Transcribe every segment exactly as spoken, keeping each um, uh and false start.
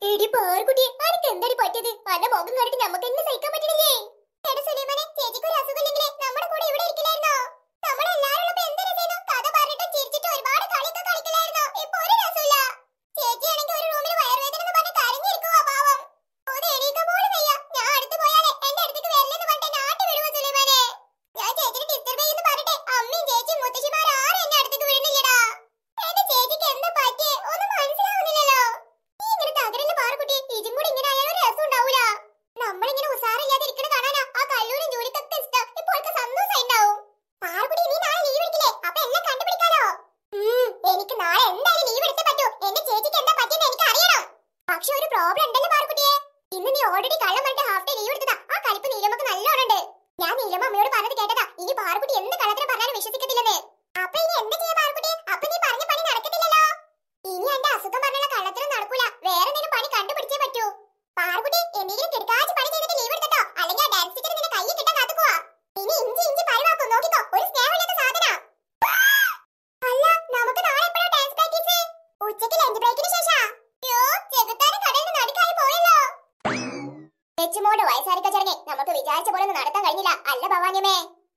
എടി പാർക്കുട്ടി, ആർക്ക് എന്താണ് പറ്റിയത്? അന്റെ മുഖം കണ്ടിട്ട് നമുക്ക് എന്നെ സഹിക്കാൻ പറ്റണില്ലേ? എടാ സുലൈമാനെ, ചേച്ചിക്ക് ഒരു അസുഖമില്ലെങ്കിലേ നമ്മുടെ കൂടെ ഇവിടെ ഇരിക്കില്ലായിരുന്നോ? നമ്മളെല്ലാവരും ഉള്ളപ്പോ എന്ത് രസമായിരുന്നു. കഥ പറഞ്ഞിട്ടും ചിരിച്ചിട്ടും ഒരുപാട് കളിയൊക്കെ കളിക്കില്ലായിരുന്നോ? ഇപ്പൊ ഒരു രസമില്ല. ചേച്ചിയാണെങ്കിൽ ഒരു റൂമിൽ വയറുവേദന എന്ന് പറഞ്ഞ് കരഞ്ഞിരിക്കുവാ പാവം. ഒന്ന് എണീക്കാൻ പോലും വയ്യ. ഞാൻ അടുത്ത് പോയാലേ എന്റെ അടുത്തേക്ക് വരില്ലെന്ന് പറഞ്ഞിട്ട് നാട്ടി വിടുവോ സുലൈമാനെ? ഞാൻ ചേച്ചിനെ ഡിസ്റ്റർബ് ചെയ്യുന്നു പറഞ്ഞിട്ട് അമ്മയും ചേച്ചിയും മുത്തശ്ശിമാരും ആരും എന്നെ അടുത്തേക്ക് വിടുന്നില്ലടാ. എന്റെ ചേച്ചിക്ക് എന്താ പറ്റിയേ? ഒന്നും മനസ്സിലാവുന്നില്ലല്ലോ. നീ ഇങ്ങനെ തകരല്ലേ പാറുകുട്ടി. ഇതും കൂടി ഇങ്ങനെ ആയാലും ഒരു രസം ഉണ്ടാവൂല. നമ്മളിങ്ങനെ ഉസാറില്ലാതെ ഇരിക്കണ കാണാനാ ആ കല്ലൂരും ജോലിക്കൊക്കെ ഇഷ്ടം. ഇപ്പോൾ സന്തോഷമായി ഉണ്ടാവും. പാറുകുട്ടി, നീ നാളെ ലീവ് എടുക്കില്ലേ? അപ്പൊ എല്ലാം കണ്ടുപിടിക്കാലോ. എനിക്ക് നാളെ എന്തായാലും ലീവ് എടുത്തേ പറ്റൂ. എന്റെ ചേച്ചിക്ക് എന്താ പറ്റിയെന്ന് എനിക്ക് അറിയണം. പക്ഷെ ഒരു പ്രോബ്ലം ഉണ്ടല്ലോ പാറുകുട്ടിയെ. ഇന്ന് നീ ഓൾറെഡി കള്ളം പറഞ്ഞിട്ട് ഹാഫ് ഡേ ലീവ് എടുത്തതാ. ആ കളിപ്പ് നീലമ്മക്ക് നല്ലോണം ഉണ്ട്. ഞാൻ നീലമ്മ അമ്മയോട് പറഞ്ഞത് കേട്ടതാ. ഇനി പാറുകുട്ടി എന്ത് കള്ളത്തിനും പറഞ്ഞാലും വിശ്വസിക്കത്തില്ലെന്ന്. അപ്പൊ ഇനി എന്ത് ചെയ്യാ പാറുകുട്ടി? അപ്പൊ നീ പറഞ്ഞ പണി നടക്കത്തില്ലല്ലോ. ഇനി എന്റെ അസുഖം പറഞ്ഞുള്ള കള്ളത്തിനും നടക്കൂല. വേറെ എന്തെങ്കിലും പണി കണ്ടുപിടിച്ചേ പറ്റൂ. പാറുകുട്ടി, എന്തെങ്കിലും കിടക്കാച്ച് പണി ചെയ്തിട്ട് ലീവ് എടുത്തോ. അല്ലെങ്കിൽ ആ ഡാൻസ് ടീച്ചർ നിന്നെ കയ്യിൽ കിട്ടാൻ കാത്തുക്കുവാ. ഇനി ഇഞ്ചി ഇഞ്ചി പരിവാക്കും. നോക്കിക്കോ, ഒരു സ്നേഹമില്ലാത്ത സാധന. അല്ല, നമുക്ക് നാളെ എപ്പോഴാ ഡാൻസ് പ്രാക്ടീസ്? ഉച്ചയ്ക്ക് ലഞ്ച് ബ്രേക്കിന് ശേഷാ. യോ, ചെകുത്താനും കടയിൽ നിന്ന് നടുക്കായി പോയല്ലോ. തെച്ചുമോടെ വയസ്സാരിക്ക ചടങ്ങ് നമുക്ക് വിചാരിച്ച പോലെ ഒന്നും നടത്താൻ കഴിഞ്ഞില്ല. അല്ല ഭവാനിയമ്മേ?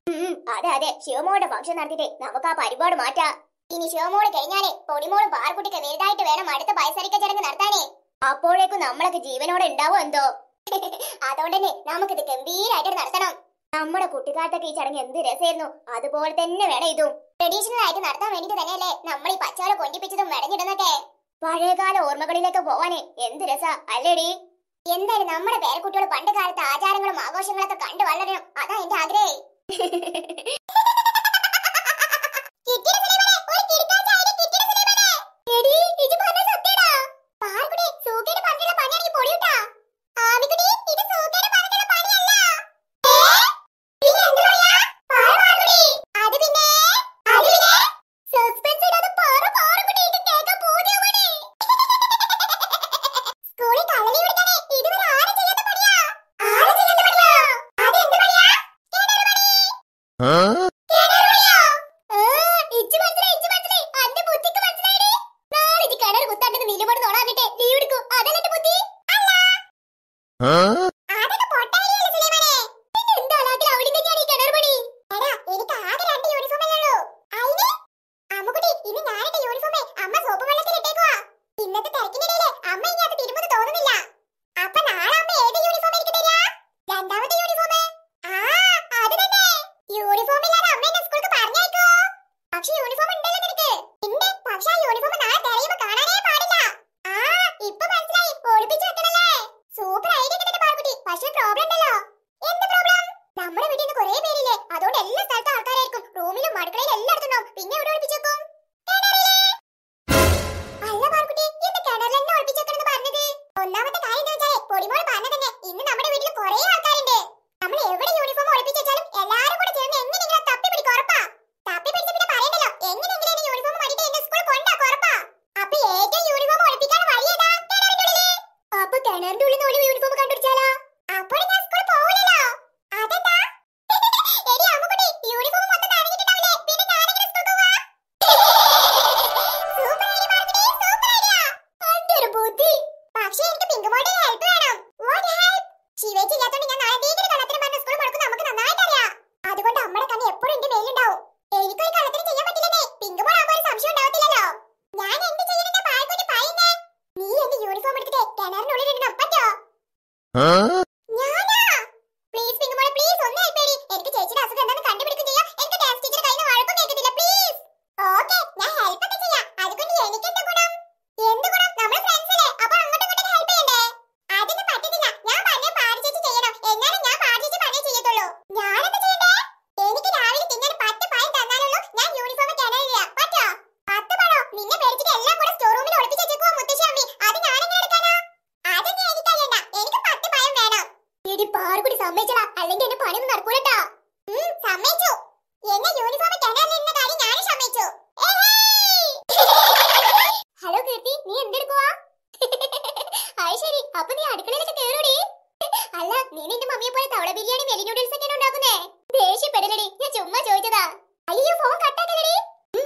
അതെ അതെ, ശിവമോളുടെ ഫംഗ്ഷൻ നടത്തിട്ട് നമുക്ക് ആ പരിപാടി മാറ്റാം. ഇനി ശിവമോള് കഴിഞ്ഞാലേ പൊടിമോളും പാർക്കുട്ടിക്ക് വലുതായിട്ട് വേണം അടുത്ത വയസ്സാരിക്ക ചടങ്ങ് നടത്താനേ. അപ്പോഴേക്കും നമ്മളൊക്കെ ജീവനോടെ ഉണ്ടാവോ എന്തോ. അതുകൊണ്ട് തന്നെ നമുക്കിത് ഗംഭീരായിട്ട് നടത്തണം. നമ്മുടെ കുട്ടിക്കാലത്തൊക്കെ ഈ ചടങ്ങ് എന്ത് രസമായിരുന്നു. അതുപോലെ തന്നെ വേണം ഇതും. ട്രഡീഷണൽ ആയിട്ട് നടത്താൻ വേണ്ടിട്ട് തന്നെയല്ലേ നമ്മൾ ഈ പച്ചവള കൊണ്ടിപ്പിച്ചതും മെടഞ്ഞിടുന്നൊക്കെ. പഴയകാല ഓർമ്മകളിലേക്ക് പോവാനേ എന്ത് രസാ അല്ലേടി? എന്തായാലും നമ്മുടെ പേരക്കുട്ടികൾ പണ്ട് കാലത്തെ ആചാരങ്ങളും ആഘോഷങ്ങളൊക്കെ കണ്ടു വളരണം. അതാ എന്റെ ആഗ്രഹം.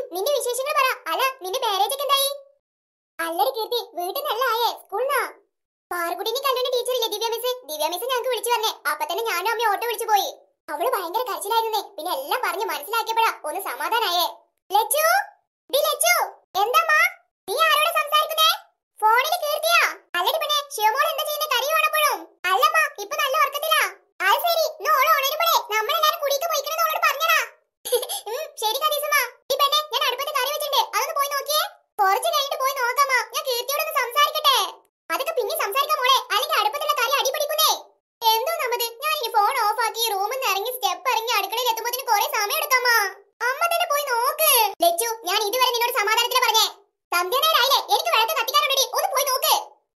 അല്ലടി കീർത്തി, വീട്ടിൽ നല്ല ആയേ സ്കൂളിനാ. പാറുകുട്ടിനെ കല്ലുന്ന ടീച്ചർ ഇല്ലേ ദിവ്യ മിസ്, ദിവ്യ മിസ് ഞങ്ങൾക്ക് വിളിച്ചു പറഞ്ഞേ. അപ്പൊ തന്നെ ഞാനും അമ്മയും ഓട്ടോ വിളിച്ചു പോയി. അവള് ഭയങ്കര കരച്ചിലായിരുന്നേ. പിന്നെ എല്ലാം പറഞ്ഞ് മനസ്സിലാക്കിയപ്പോഴാ ഒന്ന് സമാധാനായേ. ലച്ചു, ഡി ലച്ചു, എന്താമ്മാ നീ ആരോട് സംസാരിക്കുന്നേ? ഫോണിൽ കേർത്തിയാ? അല്ലടി പെണ്ണെ, ശിവമോൾ എന്താ ചെയ്യുന്നേ? കരയുവാണപ്പോഴും? അല്ലമ്മാ, ഇപ്പൊ നല്ല ഉറക്കത്തിലാ. അത് ശരി, ഇന്ന് ഓള് ഉണരുമ്പോഴേ നമ്മളെല്ലാരും കുടിക്ക് പോയിക്കണെന്ന് ഓളോട് പറഞ്ഞടാ. ശരി കരീസമ്മാ. ഈ പെണ്ണെ, ഞാൻ അടുപ്പത്ത് കറി വെച്ചിട്ടുണ്ട്, അതൊന്ന് പോയി നോക്കിയേ. കുറച്ച് കഴിഞ്ഞിട്ട് പോയി നോക്കാമ്മാ. ഞാൻ കീർത്തിയോടൊന്ന് സംസാരിക്കട്ടെ. അതൊക്കെ പിന്നെ സംസാരിക്കാം മോളെ, അല്ലെങ്കിൽ അടുപ്പത്തുള്ള കറി അടിപിടിക്കുന്നേ. എന്തോ നമ്മത്, ഞാൻ ഈ ഫോൺ ഓഫ് ആക്കി റൂമിൽ നിന്ന് ഇറങ്ങി സ്റ്റെപ്പ് ഇറങ്ങി അടുക്കളയിൽ എത്തുമ്പോഴത്തേന് കുറെ സമയം എടുക്കാമ്മാ. അമ്മ തന്നെ പോയി നോക്ക്. ലച്ചു, ഞാൻ ഇതുവരെ നിന്നോട് സമാധാനത്തിന് പറഞ്ഞേ. സന്ധ്യാനേരായില്ലേ, എനിക്ക് വിളക്ക് കത്തിക്കാനുണ്ടടി, ഒന്ന് പോയി നോക്ക്.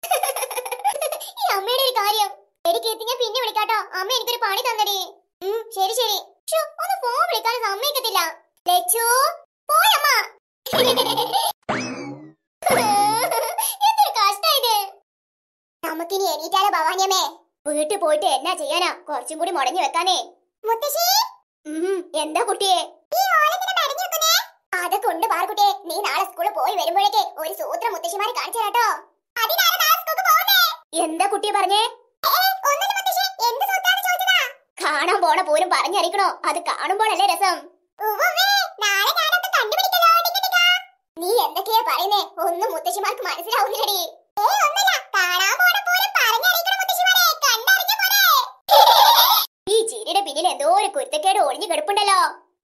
ഈ അമ്മയുടെ ഒരു കാര്യം. എടി കീർത്തി, ഞാൻ പിന്നെ വിളിക്കാട്ടോ. അമ്മ എനിക്കൊരു പണി തന്നടി. ഉം, ശരി ശരി. ഒന്ന് ഫോൺ വിളിക്കാൻ സമ്മതിക്കത്തില്ല. ലച്ചു, പോയമ്മ. എന്തൊരു കഷ്ടായത്. നമുക്കിനി എണീറ്റാലോ ഭവാനിയമ്മേ? വീട്ടിൽ പോയിട്ട് എന്നാ ചെയ്യാനാ, കുറച്ചും കൂടി മുടങ്ങി വെക്കാനേ. മുത്തശ്ശി, എന്താ കുട്ടിയെ? അതൊക്കെ ഉണ്ട് പാർക്കുട്ടിയെ. നീ നാളെ സ്കൂളിൽ പോയി വരുമ്പോഴേക്ക് ഒരു സൂത്രം മുത്തശ്ശിമാരെ കാണിച്ചു തരാട്ടോ. എന്താ കുട്ടിയെ പറഞ്ഞേ? കാണാൻ പോണ പോലും പറഞ്ഞറിയിക്കണോ? അത് കാണുമ്പോഴല്ലേ രസം. നീ എന്തൊക്കെയാ പറയുന്നേ? ഒന്നും മുത്തശ്ശിമാർക്ക് മനസ്സിലാവുന്നില്ലടി. ഈ ചിരിയുടെ പിന്നിൽ എന്തോ ഒരു കുരുത്തക്കേട് ഒളിഞ്ഞു കിടപ്പുണ്ടല്ലോ.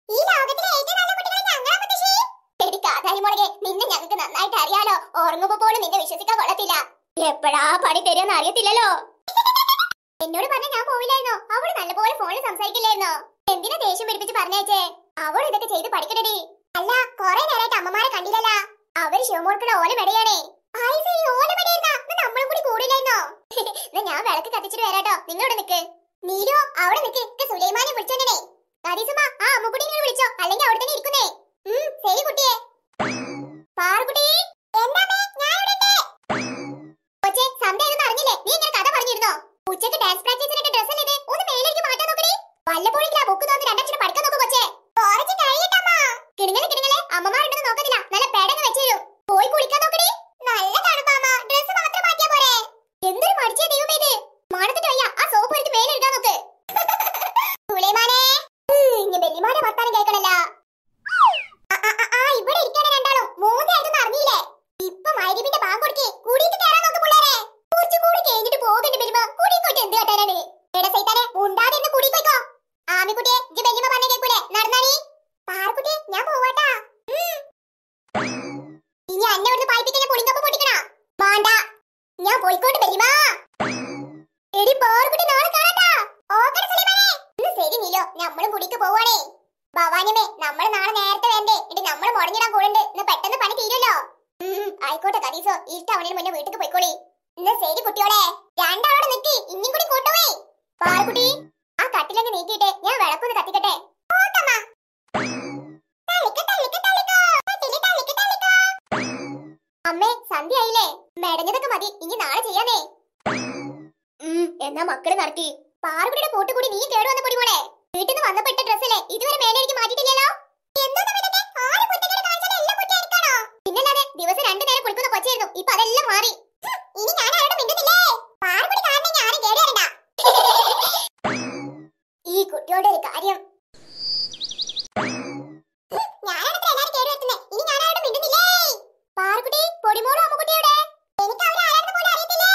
നിന്നെ ഞങ്ങൾക്ക് നന്നായിട്ട് അറിയാലോ. ഉറങ്ങുമ്പോ പോലും നിന്നെ വിശ്വസിക്കാൻ കൊള്ളത്തില്ല. എപ്പോഴാ പണി തരുമെന്ന് അറിയത്തില്ലല്ലോ. എന്നോട് പറഞ്ഞ ഞാൻ പോവില്ലായിരുന്നോ? അവള് നല്ലപോലെ ഫോണിൽ സംസാരിക്കില്ലായിരുന്നോ? എന്തിനാ ദേഷ്യം പിടിപ്പിച്ച് പറഞ്ഞേച്ചേ? അവൾ ഇതൊക്കെ ചെയ്ത് പഠിക്കണടി. അല്ല, കൊറേ നേരമായിട്ട് അമ്മമാരെ കണ്ടില്ലല്ലോ. അവര് ശിവമോൾക്കുള്ള ഓലമെടയാണേ. നമ്മളും കൂടി കൂടില്ലായിരുന്നോ? ഞാൻ വിളക്ക് കത്തിച്ചിട്ട് വരാട്ടോ. നിങ്ങളോട് നിക്ക്. നീലോ അവിടെ നിക്ക്. സുലൈമാനെ വിളിച്ചോണ്ടേ. കരീസുമ്മ, ആ അമ്മുക്കുട്ടീനെ വിളിച്ചോ, അല്ലെങ്കിൽ അവിടെ തന്നെ ഇരിക്കുന്നേ. ഉം, ശരി കുട്ടിയെ. പാറുകുട്ടി, കൊച്ചേ, സന്ധ്യ ഇതൊന്നും അറിഞ്ഞില്ലേ? നീ ഇങ്ങനെ കഥ പറഞ്ഞിരുന്നോ? ഉച്ചക്ക് ഡാൻസ് പ്രാക്ടീസിന്റെ ഡ്രസ് അല്ലേ? ഒന്ന് മേലേക്ക് മാറ്റാൻ നോക്കടി. വല്ലപ്പോഴെങ്കിലും ആ ബുക്ക് തോന്നി രണ്ടക്ഷരം പഠിക്കാൻ നോക്കൂ കൊച്ചേ. കുറച്ച് കഴിയട്ടമ്മ. കിണുങ്ങലെ കിണുങ്ങലെ അമ്മമാരുണ്ടെന്ന് നോക്കുന്നില്ല. നല്ല പേടങ്ങ് വെച്ചേരും. പോയി കുളിക്കാൻ നോക്കടി. നല്ല തണുപ്പാമ്മ. ഡ്രസ് മാത്രം മാറ്റിയാ പോരെ? എന്തൊരു മടിച്ച ദൈവമേ ഇത്. മാനത്തിട്ട് വയ്യ. ആ സോപ്പ് എടുത്ത് മേലെ ഇടാൻ നോക്ക്. സുലൈമാനെ, ഇനി ബെല്ലിമാനെ വർത്താനം കേൾക്കണല്ലോ. ഇവിടെ ഇരിക്കണേ രണ്ടാളും. മൂന്നായിട്ടൊന്നും അറിഞ്ഞില്ലേ? ഇപ്പൊ മൈരിബിന്റെ ബാങ്ക് കൊടുക്കേ. കൂടിയിട്ട് കയറാൻ നോക്ക് പിള്ളേരെ. കുറച്ചും കൂടി കഴിഞ്ഞിട്ട് പോകണ്ട ബെല്ലിമ. കൂടിക്കോട്ടെ, എന്ത് കാട്ടാനാണ്? എടാ സൈത്താനെ, ഉണ്ടാതെ എന്ന് കൂടിക്കോയിക്കോ. ആമിക്കുട്ടിയെ, ഇജ്ജ് ബെല്ലിമ പറഞ്ഞ കേൾക്കൂലേ? നടന്നാണി. പാർക്കുട്ടി, ഞാൻ പോവാട്ടാ. ഇനി അന്നെ ഇവിടുന്ന് പായിപ്പിക്കാൻ ഞാൻ പുളിങ്കപ്പ് പൊട്ടിക്കണ? വേണ്ട, ഞാൻ പോയിക്കോട്ടെ ബെല്ലിമ. എടി പാർക്കുട്ടി, നാളെ കാണാട്ടാ. ഓക്കേ സുലൈമാനെ. ഇന്ന് ശരി നീലോ, നമ്മളും കുടിക്ക് പോവാണേ. ഭവാനിയമ്മേ, നമ്മള് നാളെ നേരത്തെ വേണ്ടേ? ഇനി നമ്മള് മുടങ്ങിടാൻ കൂടുണ്ട്. ഇന്ന് പെട്ടെന്ന് പണി തീരുമല്ലോ. ഉം, ആയിക്കോട്ടെ കദീസോ. ഇരുട്ടാവണേന് മുന്നേ വീട്ടിൽ പോയിക്കോളി. ഇന്ന് ശരി കുട്ടിയോളെ. രണ്ടാളോടെ നിക്കി. ഇനിയും കൂടി കൂട്ടുവേ. പാറുകുട്ടി, ആ കട്ടിലൊക്കെ നീക്കിയിട്ട് ഞാൻ വിളക്കൊന്ന് കത്തിക്കട്ടെ. അമ്മേ, സന്ധ്യ ആയില്ലേ? മെടഞ്ഞതൊക്കെ മതി, ഇനി നാളെ ചെയ്യാനേ. ഉം, എന്നാ മക്കള് നടത്തി. പാറുകുട്ടിയുടെ കൂട്ടുകൂടി നീ കേടു വന്ന പൊടി മോളെ. വീട്ടിൽ നിന്ന് വന്നപ്പോ ഇട്ട ഡ്രസ്സല്ലേ ഇതുവരെ മേലേക്ക് മാറ്റിയിട്ടില്ലല്ലോ. പിന്നല്ലാതെ ദിവസം രണ്ടു നേരം കുളിക്കുന്ന കൊച്ചായിരുന്നു. ഇപ്പൊ അതെല്ലാം മാറി. ഇനി ഞാൻ ആരോടും മിണ്ടുന്നില്ലേ? പാറുകുട്ടി കാരണം ഞാനും കേടി വരണ്ട. ഈ കുട്ടിയോടെ ഒരു കാര്യം. ഞാനാണ് എല്ലാരും കേടി വരുത്തുന്നേ. ഇനി ഞാൻ ആരോടും മിണ്ടുന്നില്ലേ? പാറുകുട്ടി, പൊടിമോളും അമ്മുകുട്ടിയോടെ. എനിക്ക് അവരെ ആരാണെന്ന് പോലും അറിയത്തില്ലേ?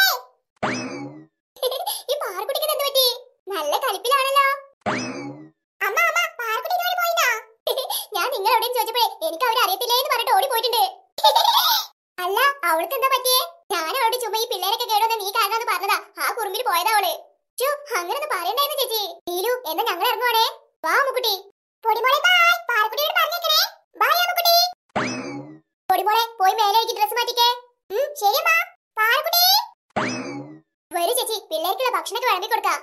ഈ പാറുകുട്ടിക്ക് എന്ത് പറ്റി? നല്ല കലിപ്പിലാണല്ലോ. അമ്മ അമ്മ, പാറുകുട്ടി ഇതുവരെ പോയിനാ? ഞാൻ നിങ്ങൾ എവിടെയും ചോദിച്ചപ്പോഴേ എനിക്ക് അവരെ അറിയത്തില്ലേ എന്ന് പറഞ്ഞിട്ട് ഓടി പോയിട്ടുണ്ട്. അല്ല, അവൾക്ക് എന്താ പറ്റിയേ? ഞാൻ അവളോട് ചുമ്മാ ഈ പിള്ളേരൊക്കെ കേടുവന്ന് നീ കാരണമെന്ന് പറഞ്ഞതാ. ആ കുറുമ്പിന് പോയതാ അവള്. ചോ, അങ്ങനൊന്നും പറയണ്ടായിരുന്നു ചേച്ചി. നീലു, എന്നാ ഞങ്ങൾ ഇറങ്ങുവാണേ. വാ അമ്മുക്കുട്ടി. പൊടിമോളെ ബൈ. പാറുകുട്ടിയോട് പറഞ്ഞേക്കണേ. ബൈ അമ്മുക്കുട്ടി. പൊടിമോളെ, പോയി മേലേക്ക് ഡ്രസ് മാറ്റിക്കേ. ഉം, ശരി അമ്മ. പാറുകുട്ടി, വരൂ ചേച്ചി, പിള്ളേർക്കുള്ള ഭക്ഷണമൊക്കെ വിളമ്പി കൊടുക്കാം.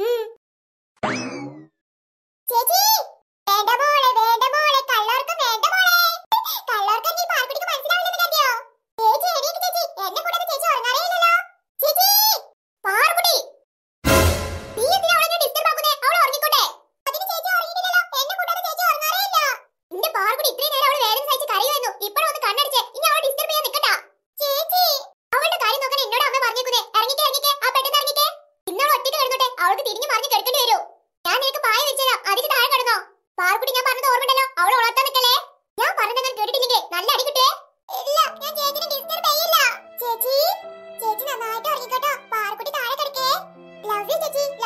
ചേച്ചി, വേണ്ട മോളെ, വേണ്ട മോളെ, കള്ളോർക്കം വേണ്ട മോളെ. കള്ളോർക്കം നീ പാറുകുട്ടിക്ക് മനസ്സിലാവില്ലെന്ന് കരുതിയോ? ചേച്ചി എണീക്ക് ചേച്ചി, എന്നെ കൂടാതെ ചേച്ചി ഉറങ്ങാറേയില്ലല്ലോ. ചേച്ചി, പാറുകുട്ടി, നീ എന്തിനാ അവളെ ഡിസ്റ്റർബ് ആക്കുന്നേ? അവൾ ഉറങ്ങിക്കോട്ടെ. അതിന് ചേച്ചി ഉറങ്ങിയില്ലല്ലോ. എന്നെ കൂടാതെ ചേച്ചി ഉറങ്ങാറേയില്ല. എന്റെ പാറുകുട്ടി ഇത്രയും നേരം അവള് വേദന സഹിച്ച് കരയുമായിരുന്നു. ഇപ്പോഴൊന്ന് കണ്ണടിച്ച് ഇനി അവളെ ഡിസ്റ്റർബ് ചെയ്യാൻ നിൽക്കണ്ട. ചേച്ചി, അവളുടെ കാര്യം നോക്കാൻ എന്നോട് അമ്മ പറഞ്ഞേക്കുന്നേ. ഇറങ്ങിക്കേ ഇറങ്ങിക്കേ, ആ തിരിഞ്ഞു മറിഞ്ഞു കിടക്കേണ്ടി വരൂ. ഞാൻ നിനക്ക് പായ വെച്ചതാ, അതിന് താഴെ കിടന്നോ. പാർക്കുട്ടി ഞാൻ പറഞ്ഞത് ഓർമ്മണ്ടല്ലോ, അവൾ ഉണർത്താൻ നിൽക്കല്ലേ. ഞാൻ പറഞ്ഞത് കേട്ടിട്ടില്ലെങ്കിൽ നല്ല അടി കിട്ടുവേ. ഇല്ല, ഞാൻ ചേച്ചിനെ ഡിസ്റ്റർബ് ചെയ്യില്ല. ചേച്ചി ചേച്ചി നന്നായിട്ട് ഉറങ്ങിക്കോട്ടോ. പാർക്കുട്ടി താഴെ കിടക്കേ. ലവ് യു ചേച്ചി.